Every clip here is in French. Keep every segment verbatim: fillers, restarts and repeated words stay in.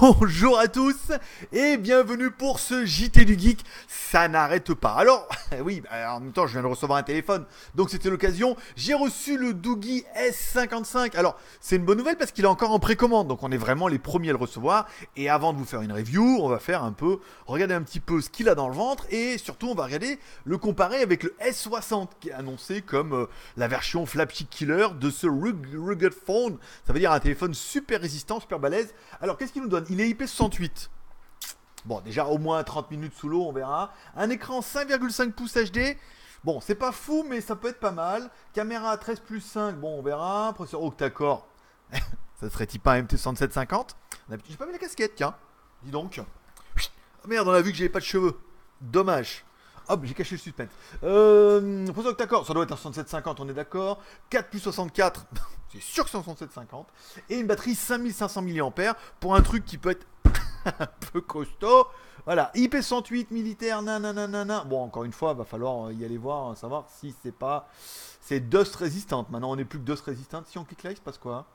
Bonjour à tous et bienvenue pour ce J T du Geek, ça n'arrête pas. Alors, oui, en même temps je viens de recevoir un téléphone, donc c'était l'occasion. J'ai reçu le Doogee S cinquante-cinq. Alors, c'est une bonne nouvelle parce qu'il est encore en précommande, donc on est vraiment les premiers à le recevoir. Et avant de vous faire une review, on va faire un peu, regarder un petit peu ce qu'il a dans le ventre et surtout on va regarder, le comparer avec le S soixante qui est annoncé comme euh, la version flagship killer de ce rug- rugged phone. Ça veut dire un téléphone super résistant, super balèze. Alors, qu'est-ce qu'il nous donne? Il est I P soixante-huit. Bon, déjà au moins trente minutes sous l'eau, on verra. Un écran cinq virgule cinq pouces H D. Bon, c'est pas fou, mais ça peut être pas mal. Caméra treize plus cinq, bon, on verra. Processeur octa-core, ça serait-il pas un M T soixante-sept cinquante? J'ai pas mis la casquette, tiens. Dis donc. Oh merde, on a vu que j'avais pas de cheveux. Dommage. Hop, j'ai caché le suspense. Euh, processeur octa-core, ça doit être un soixante-sept cinquante, on est d'accord. quatre plus soixante-quatre, c'est sûr que c'est un soixante-sept cinquante. Et une batterie cinq mille cinq cents milliampères pour un truc qui peut être un peu costaud. Voilà, I P soixante-huit militaire, nanana. Bon, encore une fois, va falloir y aller voir, savoir si c'est pas. C'est dust résistante. Maintenant, on n'est plus que dust résistante. Si on clique là, il se passe quoi?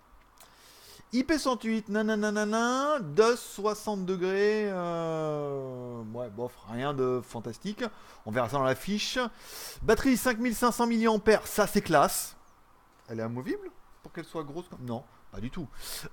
I P soixante-huit, nanana, dust soixante degrés. Euh... Ouais, bof, rien de fantastique. On verra ça dans la fiche. Batterie cinq mille cinq cents milliampères, ça c'est classe. Elle est amovible pour qu'elle soit grosse comme... Non, pas du tout.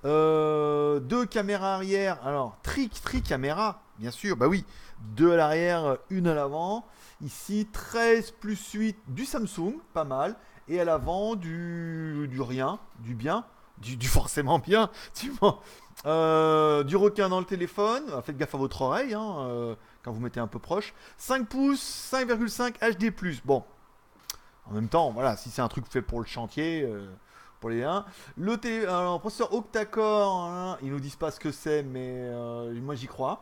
Euh, deux caméras arrière. Alors, tri, tri caméra, bien sûr. Bah oui, deux à l'arrière, une à l'avant. Ici, treize plus huit du Samsung, pas mal. Et à l'avant, du, du rien, du bien. Du, du forcément bien. Tu vois. Euh, du requin dans le téléphone. Faites gaffe à votre oreille hein, euh, quand vous mettez un peu proche. cinq pouces, cinq virgule cinq H D plus. Bon, en même temps, voilà, si c'est un truc fait pour le chantier, euh, pour les uns. Le télé, alors, processeur octa-core, hein, ils nous disent pas ce que c'est, mais euh, moi j'y crois.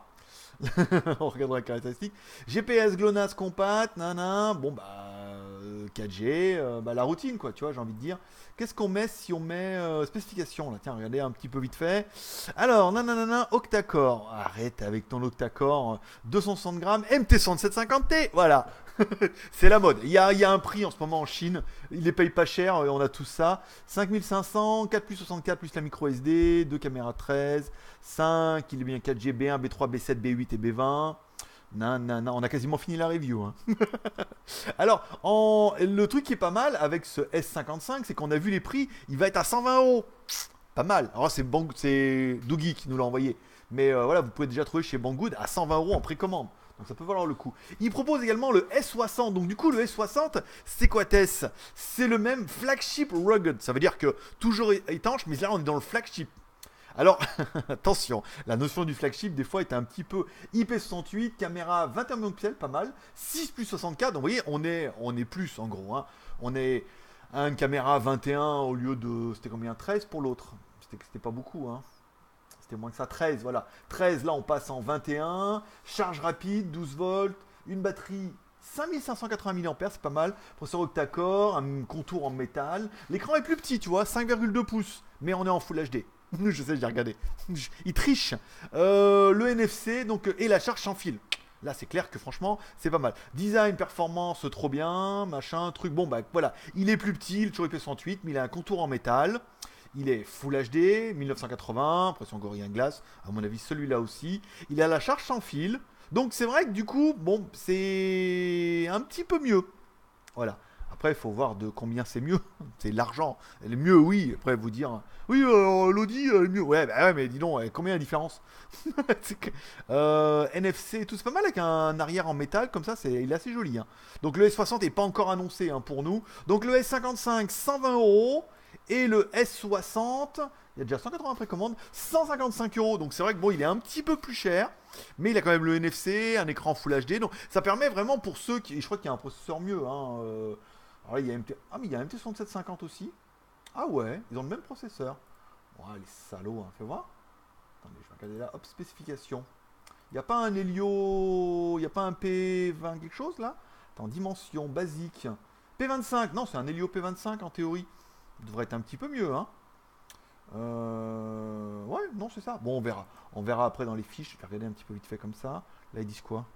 On regardera les caractéristiques. G P S GLONASS compact, nanan. Bon bah euh, quatre G, euh, bah, la routine quoi, tu vois, j'ai envie de dire. Qu'est-ce qu'on met si on met euh, spécification là? Tiens, regardez un petit peu vite fait. Alors, nanana, octa-core. Arrête avec ton octa-core. euh, deux cent soixante grammes, M T soixante-sept cinquante T. Voilà. C'est la mode. Il y, a, il y a un prix en ce moment en Chine. Ils les payent pas cher. On a tout ça. cinq mille cinq cents, quatre plus soixante-quatre plus la micro S D, deux caméras treize, cinq, il est bien quatre G, B un, B trois, B sept, B huit et B vingt. Non, non, non, on a quasiment fini la review. Hein. Alors, en... le truc qui est pas mal avec ce S cinquante-cinq, c'est qu'on a vu les prix. Il va être à cent vingt euros. Pas mal. Alors, c'est Bang... c'est Doogee qui nous l'a envoyé. Mais euh, voilà, vous pouvez déjà trouver chez Banggood à cent vingt euros en précommande. Donc ça peut valoir le coup. Il propose également le S soixante. Donc du coup, le S soixante, c'est quoi Tess? C'est le même flagship rugged. Ça veut dire que toujours étanche, mais là on est dans le flagship. Alors, attention, la notion du flagship, des fois, est un petit peu I P soixante-huit, caméra vingt et un millions de pixels, pas mal. six plus soixante-quatre, donc vous voyez, on est, on est plus en gros. Hein. On est à une caméra vingt et un au lieu de. C'était combien? Treize pour l'autre. C'était, c'était pas beaucoup, hein. C'était moins que ça, treize, voilà. treize, là, on passe en vingt et un. Charge rapide, douze volts. Une batterie cinq mille cinq cent quatre-vingts milliampères, c'est pas mal. Processeur octa-core, un contour en métal. L'écran est plus petit, tu vois, cinq virgule deux pouces. Mais on est en Full H D. Je sais, j'ai regardé. Il triche. Euh, le N F C, donc, et la charge sans fil. Là, c'est clair que franchement, c'est pas mal. Design, performance, trop bien, machin, truc. Bon, bah voilà. Il est plus petit, il est toujours I P soixante-huit, mais il a un contour en métal. Il est Full H D, mille neuf cent quatre-vingts, pression Gorilla Glass, à mon avis celui-là aussi. Il a la charge sans fil, donc c'est vrai que du coup, bon, c'est un petit peu mieux. Voilà. Après, il faut voir de combien c'est mieux. C'est l'argent. Le mieux, oui. Après, vous dire, oui, euh, l'Audi, euh, mieux. Ouais, bah ouais, mais dis donc, combien la différence? que, euh, N F C, tout c'est pas mal avec un arrière en métal comme ça. C'est, il est assez joli. Hein. Donc le S soixante n'est pas encore annoncé hein, pour nous. Donc le S cinquante-cinq, cent vingt euros. Et le S soixante, il y a déjà cent quatre-vingts précommandes, cent cinquante-cinq euros. Donc c'est vrai que bon, il est un petit peu plus cher. Mais il a quand même le N F C, un écran Full H D. Donc ça permet vraiment pour ceux qui. Je crois qu'il y a un processeur mieux. Hein, euh, alors là, il y a M T. Ah, mais il y a M T soixante-sept cinquante aussi. Ah ouais, ils ont le même processeur. Ouais, les salauds, hein. Fais voir. Attendez, je vais regarder là. Hop, spécification. Il n'y a pas un Helio. Il n'y a pas un P vingt quelque chose là? Attends, dimension basique. P vingt-cinq. Non, c'est un Helio P vingt-cinq en théorie. Il devrait être un petit peu mieux, hein. Euh... Ouais, non, c'est ça. Bon, on verra. On verra après dans les fiches. Je vais regarder un petit peu vite fait comme ça. Là, ils disent quoi?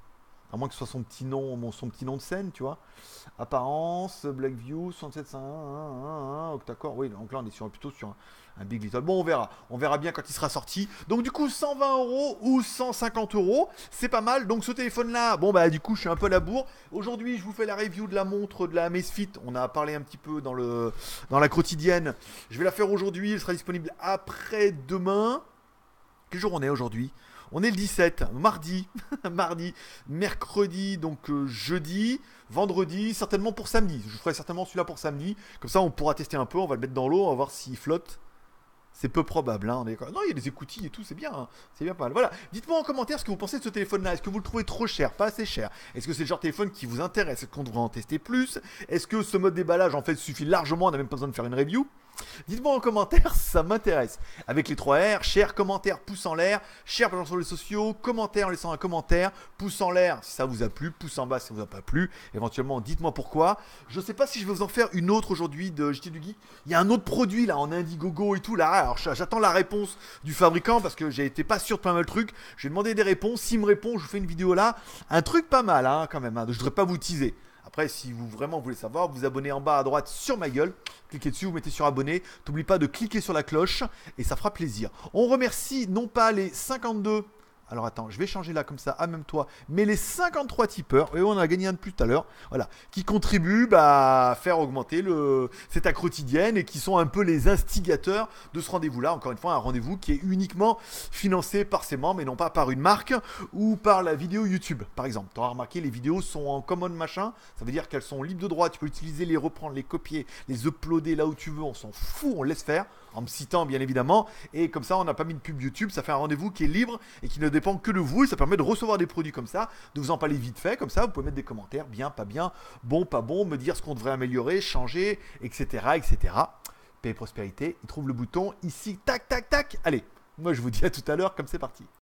À moins que ce soit son petit nom, mon, son petit nom de scène, tu vois. Apparence, Blackview, soixante-sept, cinq, un, un, un, octa-core. Oui, donc là, on est sur, plutôt sur un, un Big Little. Bon, on verra. On verra bien quand il sera sorti. Donc, du coup, cent vingt euros ou cent cinquante euros. C'est pas mal. Donc, ce téléphone-là, bon, bah, du coup, je suis un peu à la bourre. Aujourd'hui, je vous fais la review de la montre de la Amazfit. On a parlé un petit peu dans, le, dans la quotidienne. Je vais la faire aujourd'hui. Elle sera disponible après-demain. Quel jour on est aujourd'hui? On est le dix-sept, mardi, mardi, mercredi, donc euh, jeudi, vendredi, certainement pour samedi. Je ferai certainement celui-là pour samedi. Comme ça, on pourra tester un peu, on va le mettre dans l'eau, on va voir s'il flotte. C'est peu probable, hein. On est... Non, il y a des écoutilles et tout, c'est bien, hein. C'est bien pas mal. Voilà, dites-moi en commentaire ce que vous pensez de ce téléphone-là. Est-ce que vous le trouvez trop cher, pas assez cher? Est-ce que c'est le genre de téléphone qui vous intéresse? Est-ce qu'on devrait en tester plus? Est-ce que ce mode déballage, en fait, suffit largement? On n'a même pas besoin de faire une review. Dites-moi en commentaire, ça m'intéresse. Avec les trois R, share, commentaire, pouce en l'air, share par exemple sur les sociaux, commentaire en laissant un commentaire, pouce en l'air si ça vous a plu, pouce en bas si ça vous a pas plu. Éventuellement, dites-moi pourquoi. Je ne sais pas si je vais vous en faire une autre aujourd'hui de J T du Geek. Il y a un autre produit là en Indiegogo et tout là. Alors j'attends la réponse du fabricant parce que j'ai été pas sûr de pas mal de trucs. Je vais demander des réponses. S'il me répond, je vous fais une vidéo là. Un truc pas mal hein, quand même. Hein. Je ne voudrais pas vous teaser. Après, si vous vraiment voulez savoir, vous vous abonnez en bas à droite sur ma gueule. Cliquez dessus, vous mettez sur abonner. N'oubliez pas de cliquer sur la cloche et ça fera plaisir. On remercie non pas les cinquante-deux. Alors attends, je vais changer là comme ça, à même toi. Mais les cinquante-trois tipeurs, et on en a gagné un de plus tout à l'heure, voilà, qui contribuent bah, à faire augmenter le, cette accro quotidienne et qui sont un peu les instigateurs de ce rendez-vous-là. Encore une fois, un rendez-vous qui est uniquement financé par ses membres et non pas par une marque ou par la vidéo YouTube, par exemple. Tu auras remarqué, les vidéos sont en common machin, ça veut dire qu'elles sont libres de droit. Tu peux utiliser, les reprendre, les copier, les uploader là où tu veux. On s'en fout, on laisse faire, en me citant bien évidemment. Et comme ça, on n'a pas mis de pub YouTube. Ça fait un rendez-vous qui est libre et qui ne dépend que de vous, et ça permet de recevoir des produits comme ça, de vous en parler vite fait, comme ça vous pouvez mettre des commentaires, bien, pas bien, bon, pas bon, me dire ce qu'on devrait améliorer, changer, etc, etc. Paix et prospérité, il trouve le bouton ici, tac, tac, tac. Allez, moi je vous dis à tout à l'heure, comme c'est parti.